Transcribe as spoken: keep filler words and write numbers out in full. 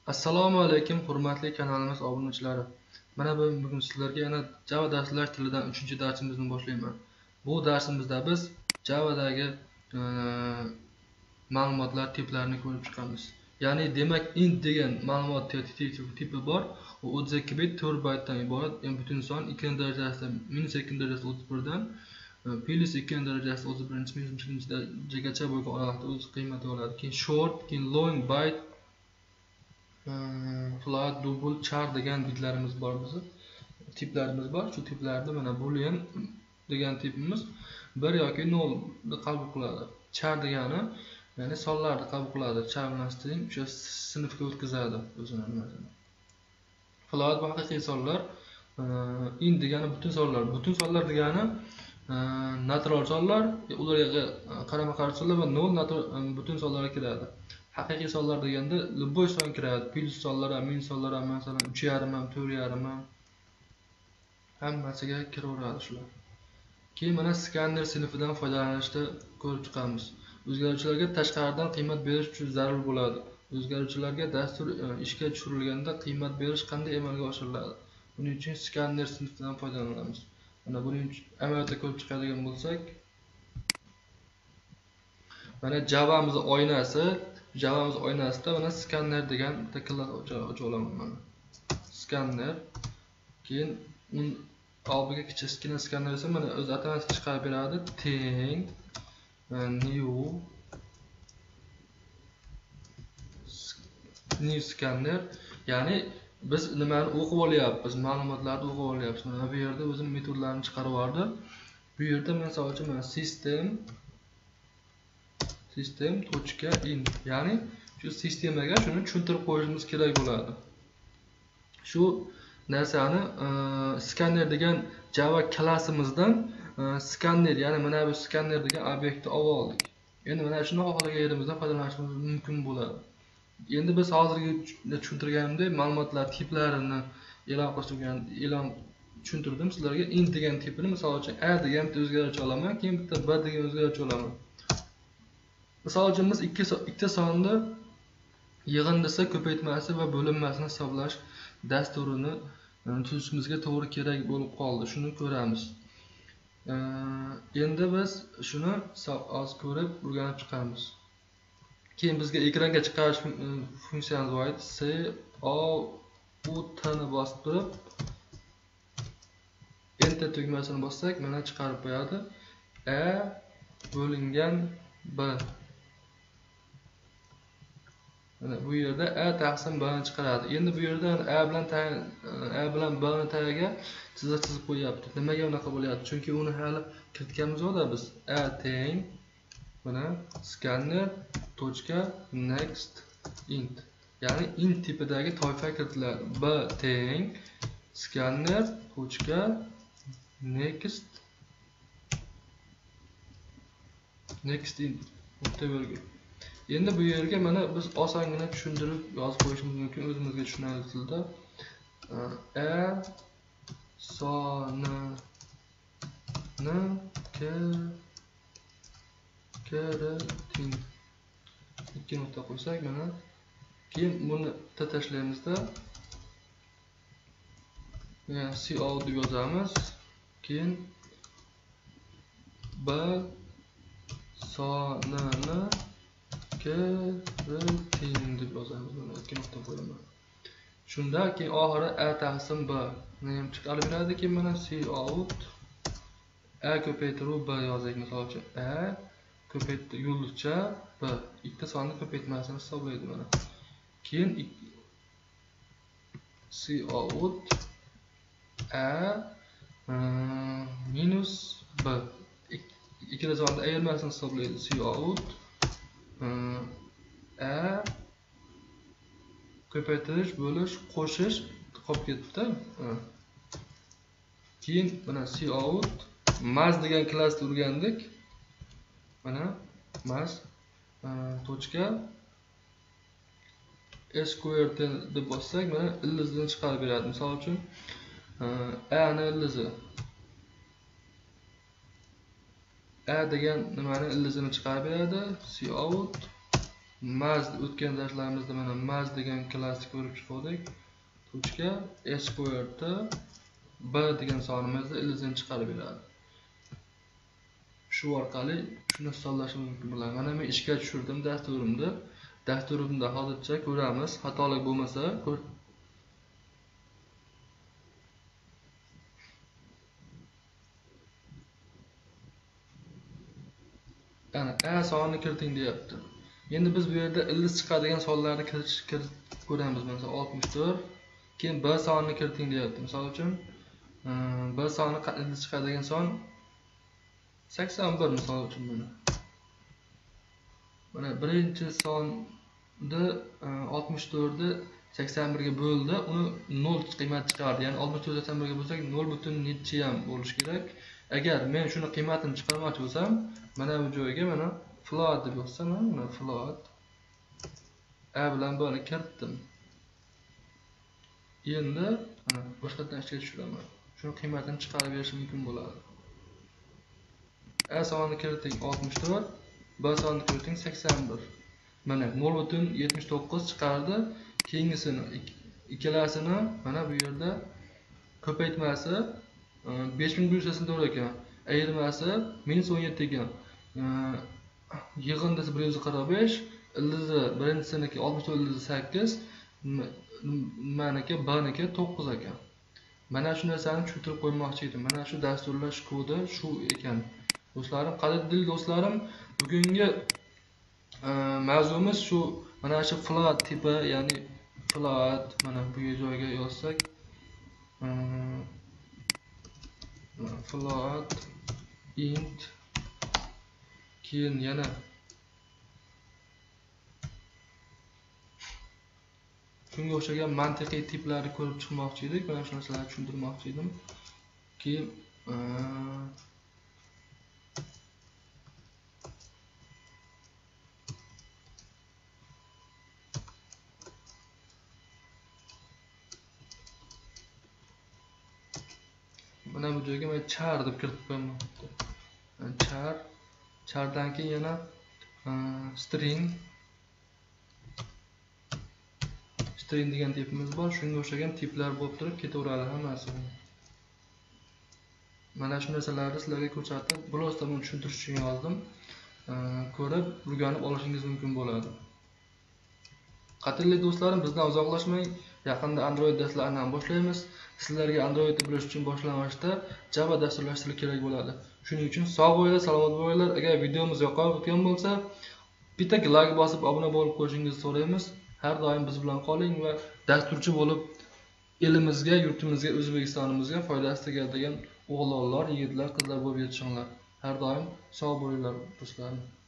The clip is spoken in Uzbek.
Assalomu alaykum hurmatli kanalimiz obunachilari. Mana ben bugun sizlarga yana Java darslar tilidan uchinchi darsimizni boshlayman. Bu darsimizda biz Java'dagi e, ma'lumotlar tiplarini ko'rib chiqamiz. Ya'ni demak int degan ma'lumot tipi bor. U o'ttiz ikki bit to'rt baytdan iborat. Yani butun son ikkinchi darajasida minus ikkinchi darajasi o'ttiz bir dan plus ikkinchi darajasi o'ttiz birinchi minus ikkinchi darajagacha bo'lgan holatda o'z qiymati oladi. Keyin short, keyin long byte, float, double, char degan bitlarimiz bor bizning. Tiplarimiz bor. Shu tiplarda mana boolean degan tipimiz bir yoki nol ni qabul qiladi. Char degani ya'ni sonlarni qabul qiladi. Char bilan string o'sha sinfga o'tkazadi o'zini nimasini. Float bu haqiqiy sonlar, int degani butun sonlar. Butun sonlar degani natural sonlar, ularga qarama-qarshi sonlar va nol butun sonlarga kiradi. Haqiqiy sonlar deganda любой son kiradi. Plus sonlar ham, minus sonlar ham, masalan uch yarim ham, to'rt yarim ham hammasiga kiraveradi shular. Keyin mana skanner sinfidan foydalanishda ko'rib chiqamiz. O'zgaruvchilarga tashqaridan qiymat berish uchun zarur bo'ladi. O'zgaruvchilarga dastur ishga tushirilganda qiymat berish qanday amalga oshiriladi? Buning uchun skanner sinfidan foydalanamiz. Mana buning amaliyotda ko'rib chiqadigan bo'lsak, mana Java'miz oynasi, Java'miz oynasida mana skanner degan bitta klass ochib olaman mana. Skanner. Keyin un olbiga kichkina skanner esa mana o'z atamasini chiqarib beradi. Teng new new scanner. Ya'ni biz nimani o'qib olyapmiz, ma'lumotlarni o'qib olyapmiz. Mana bu yerda o'zim metodlarni chiqarib yubordi. Bu yerda mesela uchun mana system system.in, ya'ni shu sistemaga shuni tushuntirib qo'yishimiz kerak bo'ladi. Shu narsani skanner degan Java klassimizdan skanner, ya'ni mana bu skanner degan obyektni olib oldik. Endi mana shuni xohlagan yerimizdan foydalanishimiz mumkin bo'ladi. Endi biz hozirgi tushuntirganimdek ma'lumotlar tiplarini e'lon qilgan, e'lon tushuntirdim sizlarga. Int degan tipini misol uchun a degan bitta o'zgaruvchi olaman, keyin bitta b degan o'zgaruvchi olaman. Misol uchun biz ikki ikkita sonni yig'indisi, ko'paytmasi va bo'linmasini hisoblash dasturini tuzishimizga to'g'ri kerak bo'lib qoldi. Shuni ko'ramiz. Endi biz shuni oz ko'rib o'rganib chiqamiz. Keyin bizga ekranga chiqarish funksiyamiz bor. C O U T ni bosib turib enter tugmasini bossak mana chiqarib qo'yadi. A bo'lingan b. Mana bu yerda a taqsim b ni chiqaradi. Endi bu yerda a bilan a bilan b ni tagiga chiziq chizib qo'yapti. Nimaga unaqa bo'lyapti? Chunki uni hali kiritganimiz yo'qda biz. A teng mana scanner точка next int. Ya'ni int tipidagi toifa kiritiladi. B teng scanner точка next next int. Bitta virgul. Endi bu yerga mana biz osongina tushuntirib yozib qo'yishimiz mumkin o'zimizga tushunarli tilda. A sonini kiriting. Ikki nuqta qo'ysak mana. Keyin buni tashlaymizda mana cout deb yozamiz. Keyin b sonini kiriting deb yozamiz. Mana ikki nuqta qo'yaman. Shunda keyin oxiri a taqsim b ni ham chiqarib beradi. Keyin mana cout a ko'paytiruv b yozaylik. Misol uchun a ko'paytir yulduzcha b ikkita sonni ko'paytmasini hisoblaydi mana. Keyin cout a minus b ikkita sonni ayirmasini hisoblaydi. Cout a ko'paytirish, bo'lish, qo'shish qolib ketdi. Keyin mana cout mas degan klassni o'rgandik. Mana mas точка sqrt deb bossak mana ildizni chiqarib beradi. Misol uchun a ni ildizi a degan nimani ildizini chiqarib beradi. Cout Maz o'tgan darslarimizda mana maz degan klassni ko'rib chiqdik. Tochka sqrt b degan sonimizni ildizini chiqarib beradi. Shu orqali shuni hisoblash mumkin bo'ladi. Mana men ishga tushirdim dasturimda. Dasturimda hozircha ko'ramiz. Xatolik bo'lmasa, ko'r Ana A sonini kiriting deyapti. Endi biz bu yerda ildiz chiqadigan sonlarni kiritish ko'ramiz. Masalan oltmish to'rt, keyin B sonini kiriting deyapti. Misol uchun B soni ildiz chiqadigan son sakson bir misol uchun mana. Mana birinchi sonni oltmish to'rt ni sakson bir ga bo'ldi, uni nol qiymat chiqardi. Ya'ni oltmish to'rt sakson bir ga bo'lsak nol butun nechi ham bo'lishi kerak. Agar men shuni qiymatini chiqarmoqchi bo'lsam, mana bu joyga mana float deb yozsam, mana float A bilan B ni kiritdim. Endi mana boshqadan ishga tushiraman. Shuni qiymatini chiqarib berish mumkin bo'ladi. A sonini kiriting oltmish to'rt, B sonini kiriting sakson bir. Mana nol butun yetmish to'qqiz chiqardi. Keyingisini ikkalasini mana bu yerda ko'paytmasi besh ming bir yuz sakson to'rt ekan. Ayirmasi minus o'n yetti ekan. Yig'indisi bir yuz qirq besh, ildizi birinchisiniki oltmish to'rt ildizi sakkiz, meniki B niki to'qqiz ekan. Mana shu narsani tushuntirib qo'ymoqchi edim. Mana shu dasturlash kodi shu ekan. Do'stlarim, qadrdon do'stlarim, bugungi mavzumiz shu. Mana shu float tipi, ya'ni float mana bu joyga yozsak, float int, keyin yana shunga o'xshagan mantiqiy tiplarni ko'rib chiqmoqchi edik. Mana shu narsalarni tushuntirmoqchi edim. Keyin mana bu joyga men char deb kiritib qo'yaman. Char, chardan keyin yana string string degan tipimiz bor. Shunga o'xshagan tiplar bo'lib turib ketaveradi hammasi. Mana shu narsalarni sizlarga ko'rsatib, blogda buni tushuntirish uchun yozdim. Ko'rib, o'rganib olishingiz mumkin bo'ladi. Qadrli do'stlarim, bizdan uzoqlashmang. Yaqinda Android darslarini ham boshlaymiz. Sizlarga Androidni bilish uchun boshlang'achda Java dasturlashtirish kerak bo'ladi. Shuning uchun sog' bo'linglar, salomat bo'linglar. Agar videomiz yoqayotgan bo'lsa, bitta like bosib obuna bo'lib qo'yishingizni so'raymiz. Har doim biz bilan qoling va dasturchi bo'lib elimizga, yurtimizga, O'zbekistonimizga foydasi tegadigan o'g'lonlar, yigitlar, qizlar bo'lib yetishinglar. Har doim sog' bo'linglar do'stlarim.